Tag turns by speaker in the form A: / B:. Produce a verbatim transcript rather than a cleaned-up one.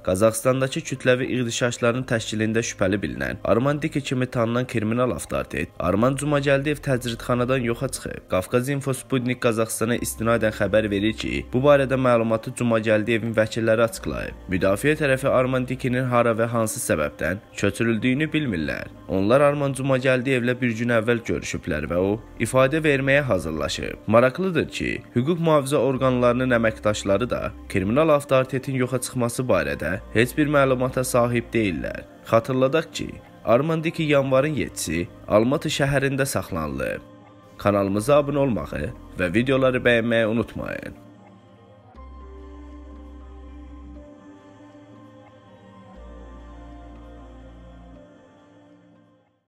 A: Qazaxstandakı kütləvi ixtişaşların təşkilində şübhəli bilinən Arman Diki kimi tanınan kriminal avtoritet Arman Cumagəldiyev təcridxanadan yoxa çıxıb. Qafqaz Info Sputnik Qazaxstana istinadən xəbər verir ki, bu barədə məlumatı Cumagəldiyevin vəkilləri açıqlayıb. Müdafiə tərəfi Arman Dikinin hara və hansı səbəbdən köçürüldüyünü bilmirlər. Onlar Arman Cumagəldiyevlə bir gün əvvəl görüşüblər və o ifadə verməyə hazırlaşıb. Maraqlıdır ki, hüquq mühafizə orqanlarının əməkdaşları da kriminal avtoritetin yoxa çıxması barədə heç bir məlumata sahib deyillər. Xatırladaq ki, Arman Diki yanvarın yeddisi Almatı şəhərində saxlanılıb. Kanalımıza abunə olmağı və videoları bəyənməyi unutmayın.